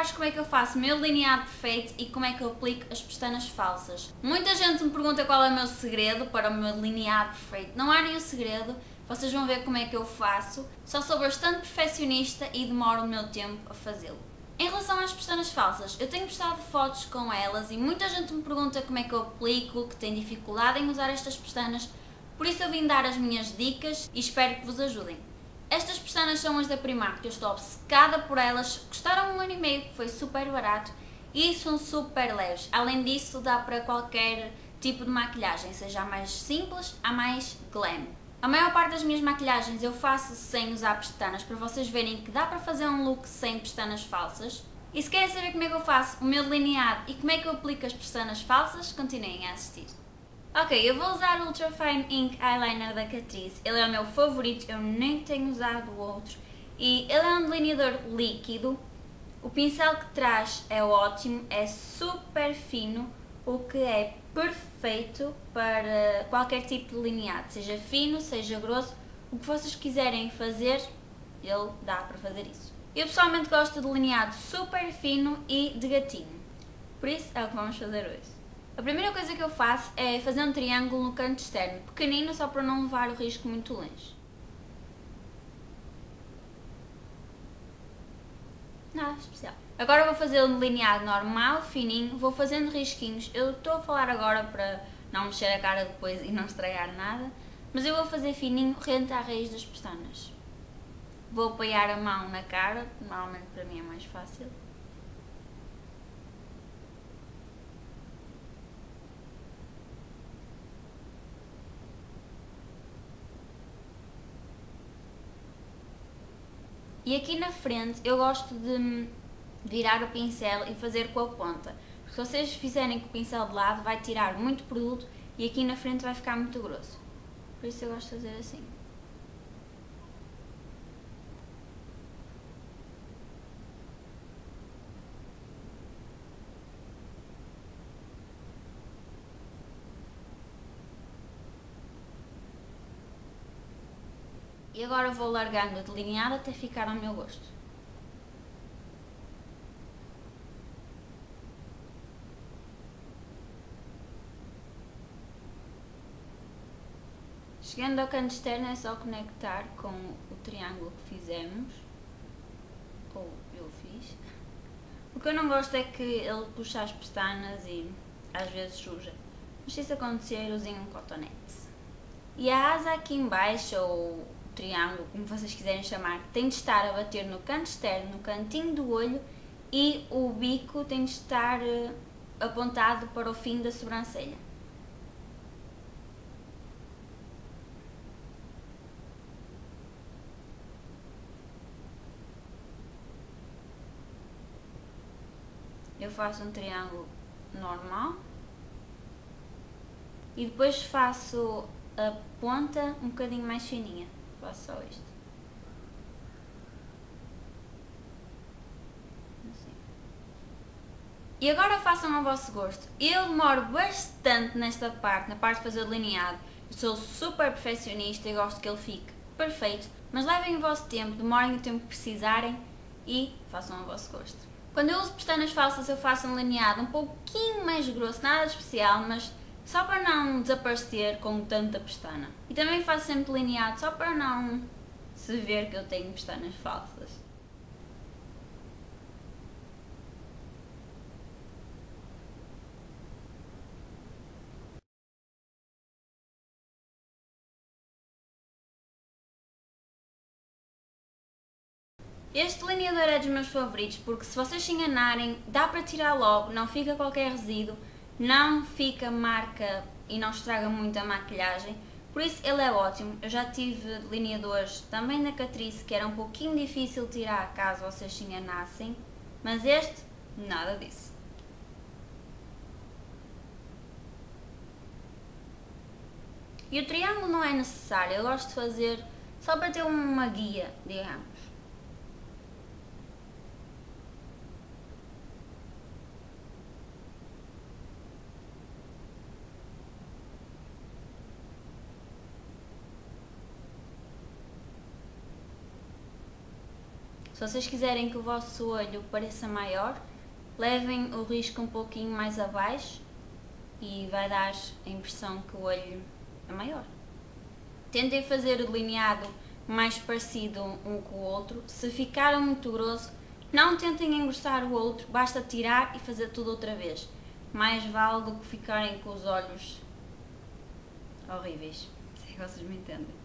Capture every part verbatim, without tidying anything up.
mostrar-vos como é que eu faço o meu delineado perfeito e como é que eu aplico as pestanas falsas. Muita gente me pergunta qual é o meu segredo para o meu delineado perfeito. Não há nenhum segredo, vocês vão ver como é que eu faço. Só sou bastante perfeccionista e demoro o meu tempo a fazê-lo. Em relação às pestanas falsas, eu tenho postado fotos com elas e muita gente me pergunta como é que eu aplico, que tem dificuldade em usar estas pestanas, por isso eu vim dar as minhas dicas e espero que vos ajudem. Estas pestanas são as da Primark, eu estou obcecada por elas, custaram um ano e meio, foi super barato e são super leves. Além disso, dá para qualquer tipo de maquilhagem, seja a mais simples, a mais glam. A maior parte das minhas maquilhagens eu faço sem usar pestanas, para vocês verem que dá para fazer um look sem pestanas falsas. E se querem saber como é que eu faço o meu delineado e como é que eu aplico as pestanas falsas, continuem a assistir. Ok, eu vou usar o Ultra Fine Ink Eyeliner da Catrice, ele é o meu favorito, eu nem tenho usado o outro. E ele é um delineador líquido, o pincel que traz é ótimo, é super fino, o que é perfeito para qualquer tipo de delineado, seja fino, seja grosso, o que vocês quiserem fazer, ele dá para fazer isso. Eu pessoalmente gosto de delineado super fino e de gatinho, por isso é o que vamos fazer hoje. A primeira coisa que eu faço é fazer um triângulo no canto externo, pequenino, só para não levar o risco muito longe. Nada especial. Agora vou fazer um delineado normal, fininho, vou fazendo risquinhos. Eu estou a falar agora para não mexer a cara depois e não estragar nada, mas eu vou fazer fininho rente à raiz das pestanas. Vou apoiar a mão na cara, normalmente para mim é mais fácil. E aqui na frente eu gosto de virar o pincel e fazer com a ponta, porque se vocês fizerem com o pincel de lado vai tirar muito produto e aqui na frente vai ficar muito grosso, por isso eu gosto de fazer assim. E agora vou largando o delineado até ficar ao meu gosto. Chegando ao canto externo é só conectar com o triângulo que fizemos, ou eu fiz. O que eu não gosto é que ele puxa as pestanas e às vezes suja, mas se isso acontecer usem um cotonete. E a asa aqui em baixo, ou triângulo, como vocês quiserem chamar, tem de estar a bater no canto externo, no cantinho do olho, e o bico tem de estar apontado para o fim da sobrancelha. Eu faço um triângulo normal e depois faço a ponta um bocadinho mais fininha. Faço só isto. Assim. E agora façam ao vosso gosto. Eu demoro bastante nesta parte, na parte de fazer o delineado. Eu sou super perfeccionista e gosto que ele fique perfeito, mas levem o vosso tempo, demorem o tempo que precisarem e façam ao vosso gosto. Quando eu uso pestanas falsas eu faço um delineado um pouquinho mais grosso, nada especial, mas só para não desaparecer com tanta pestana. E também faço sempre delineado só para não se ver que eu tenho pestanas falsas. Este delineador é dos meus favoritos porque se vocês se enganarem, dá para tirar logo, não fica qualquer resíduo, não fica marca e não estraga muito a maquilhagem, por isso ele é ótimo. Eu já tive delineadores também da Catrice que era um pouquinho difícil tirar caso vocês se enganassem, mas este, nada disso. E o triângulo não é necessário, eu gosto de fazer só para ter uma guia, digamos. Se vocês quiserem que o vosso olho pareça maior, levem o risco um pouquinho mais abaixo e vai dar a impressão que o olho é maior. Tentem fazer o delineado mais parecido um com o outro. Se ficar muito grosso, não tentem engrossar o outro, basta tirar e fazer tudo outra vez. Mais vale do que ficarem com os olhos horríveis, se é que vocês me entendem.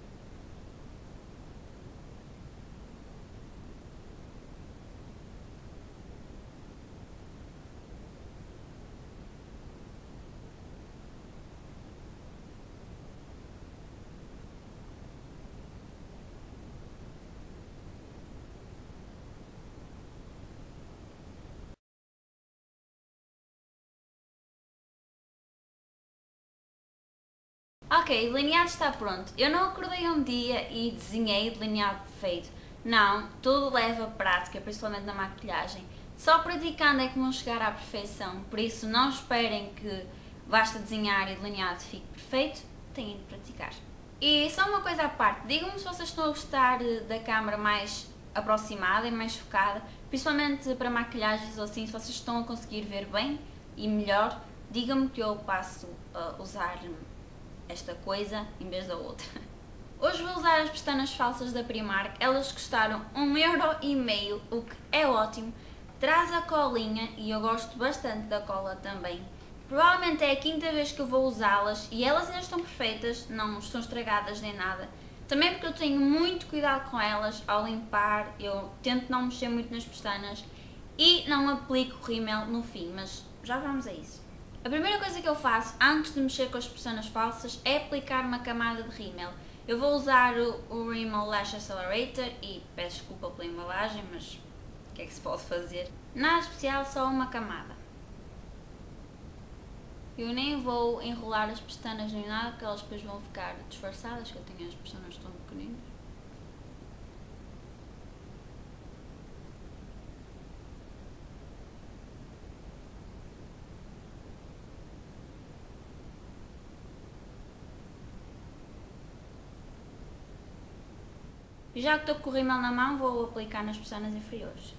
Ok, o delineado está pronto. Eu não acordei um dia e desenhei o delineado perfeito. Não, tudo leva prática, principalmente na maquilhagem. Só praticando é que vão chegar à perfeição, por isso não esperem que basta desenhar e o delineado fique perfeito, têm de praticar. E só uma coisa à parte, digam-me se vocês estão a gostar da câmera mais aproximada e mais focada, principalmente para maquilhagens ou assim, se vocês estão a conseguir ver bem e melhor, digam-me que eu passo a usar esta coisa em vez da outra. Hoje vou usar as pestanas falsas da Primark, elas custaram um euro e meio, o que é ótimo. Traz a colinha e eu gosto bastante da cola também. Provavelmente é a quinta vez que eu vou usá-las e elas ainda estão perfeitas, não estão estragadas nem nada. Também porque eu tenho muito cuidado com elas ao limpar, eu tento não mexer muito nas pestanas e não aplico rímel no fim, mas já vamos a isso. A primeira coisa que eu faço antes de mexer com as pestanas falsas é aplicar uma camada de rímel. Eu vou usar o, o Rimmel Lash Accelerator e peço desculpa pela embalagem, mas o que é que se pode fazer? Nada especial, só uma camada. Eu nem vou enrolar as pestanas nem nada, porque elas depois vão ficar disfarçadas, que eu tenho as pestanas tão pequeninas. E já que estou com o rímel na mão, vou aplicar nas pestanas inferiores.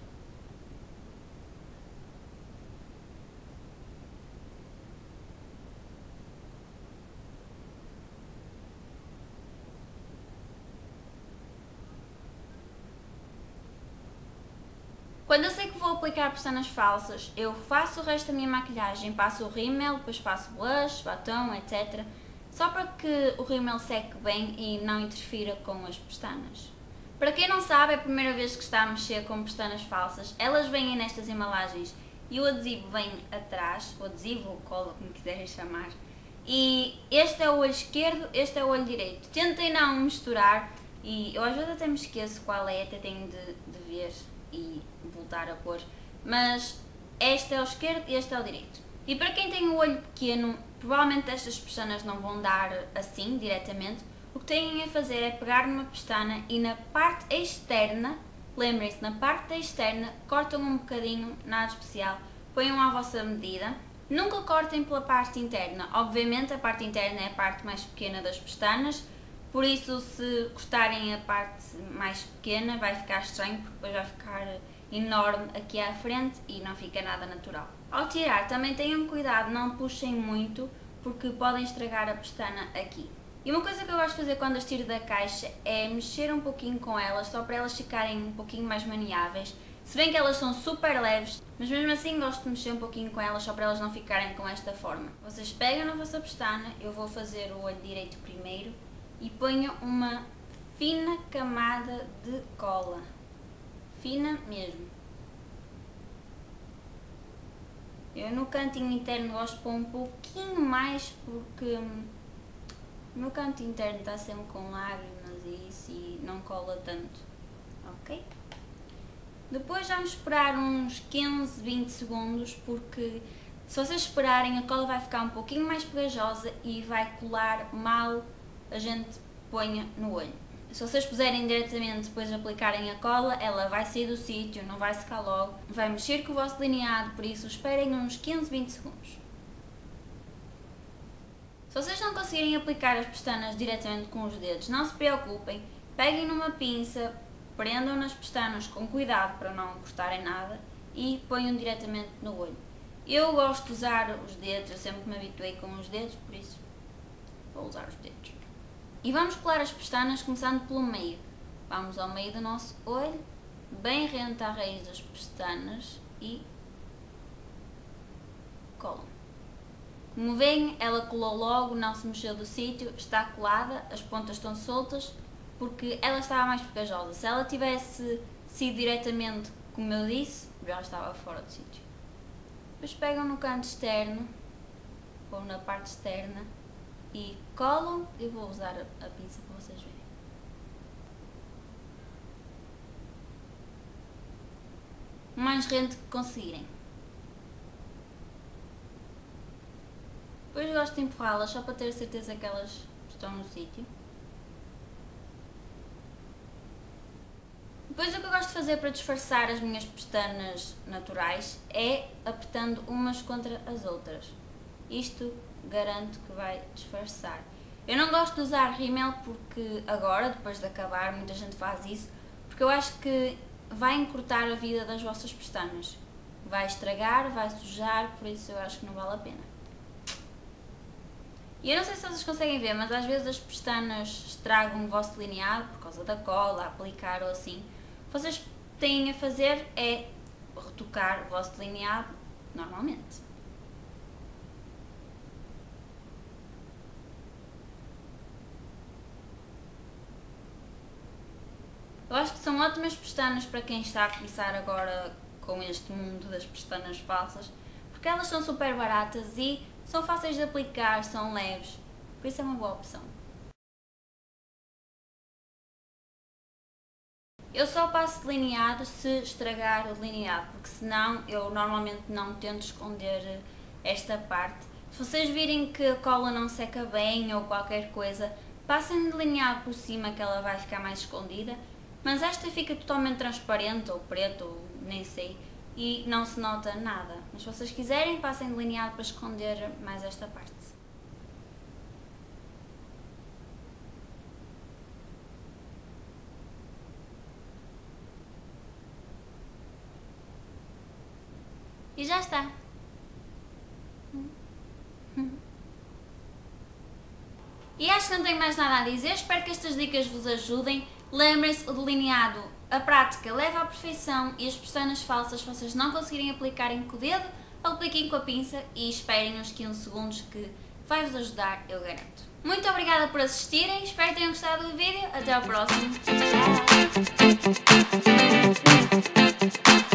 Quando eu sei que vou aplicar pestanas falsas, eu faço o resto da minha maquilhagem, passo o rímel, depois passo blush, batom, etcétera. Só para que o rímel seque bem e não interfira com as pestanas. Para quem não sabe, é a primeira vez que está a mexer com pestanas falsas, elas vêm nestas embalagens e o adesivo vem atrás, o adesivo ou cola, como quiserem chamar. E este é o olho esquerdo, este é o olho direito. Tentem não misturar e eu às vezes até me esqueço qual é, até tenho de, de ver e voltar a pôr. Mas este é o esquerdo e este é o direito. E para quem tem o olho pequeno, provavelmente estas pestanas não vão dar assim, diretamente. O que têm a fazer é pegar numa pestana e na parte externa, lembrem-se, na parte externa, cortam um bocadinho, nada especial, ponham à vossa medida. Nunca cortem pela parte interna, obviamente a parte interna é a parte mais pequena das pestanas, por isso se cortarem a parte mais pequena vai ficar estranho, porque depois vai ficar enorme aqui à frente e não fica nada natural. Ao tirar também tenham cuidado, não puxem muito, porque podem estragar a pestana aqui. E uma coisa que eu gosto de fazer quando as tiro da caixa é mexer um pouquinho com elas, só para elas ficarem um pouquinho mais maniáveis. Se bem que elas são super leves, mas mesmo assim gosto de mexer um pouquinho com elas, só para elas não ficarem com esta forma. Vocês pegam na vossa pestana, eu vou fazer o olho direito primeiro, e ponho uma fina camada de cola. Fina mesmo. Eu no cantinho interno gosto de pôr um pouquinho mais, porque o meu canto interno está sempre com lágrimas e isso e não cola tanto, ok? Depois vamos esperar uns quinze, vinte segundos, porque se vocês esperarem a cola vai ficar um pouquinho mais pegajosa e vai colar mal a gente ponha no olho. Se vocês puserem diretamente depois de aplicarem a cola, ela vai sair do sítio, não vai secar logo, vai mexer com o vosso delineado, por isso esperem uns quinze, vinte segundos. Se vocês não conseguirem aplicar as pestanas diretamente com os dedos, não se preocupem, peguem numa pinça, prendam nas pestanas com cuidado para não cortarem nada e ponham diretamente no olho. Eu gosto de usar os dedos, eu sempre me habituei com os dedos, por isso vou usar os dedos. E vamos colar as pestanas começando pelo meio. Vamos ao meio do nosso olho, bem rente à raiz das pestanas e colam. Como veem, ela colou logo, não se mexeu do sítio, está colada, as pontas estão soltas, porque ela estava mais pegajosa. Se ela tivesse sido diretamente, como eu disse, já estava fora do sítio. Depois pegam no canto externo, ou na parte externa, e colam. Eu vou usar a, a pinça para vocês verem. O mais rente que conseguirem. Depois gosto de empurrá-las só para ter certeza que elas estão no sítio. Depois o que eu gosto de fazer para disfarçar as minhas pestanas naturais é apertando umas contra as outras. Isto garanto que vai disfarçar. Eu não gosto de usar rímel porque agora, depois de acabar, muita gente faz isso, porque eu acho que vai encurtar a vida das vossas pestanas. Vai estragar, vai sujar, por isso eu acho que não vale a pena. E eu não sei se vocês conseguem ver, mas às vezes as pestanas estragam o vosso delineado por causa da cola, aplicar ou assim. O que vocês têm a fazer é retocar o vosso delineado normalmente. Eu acho que são ótimas pestanas para quem está a começar agora com este mundo das pestanas falsas, porque elas são super baratas e são fáceis de aplicar, são leves, por isso é uma boa opção. Eu só passo delineado se estragar o delineado, porque senão eu normalmente não tento esconder esta parte. Se vocês virem que a cola não seca bem ou qualquer coisa, passem delineado por cima que ela vai ficar mais escondida, mas esta fica totalmente transparente ou preto, ou nem sei, e não se nota nada. Mas se vocês quiserem, passem delineado para esconder mais esta parte. E já está. E acho que não tenho mais nada a dizer, espero que estas dicas vos ajudem. Lembrem-se, o delineado, a prática leva à perfeição e as pestanas falsas, se vocês não conseguirem aplicar com o dedo, apliquem com a pinça e esperem uns quinze segundos que vai-vos ajudar, eu garanto. Muito obrigada por assistirem, espero que tenham gostado do vídeo, até ao próximo. Tchau!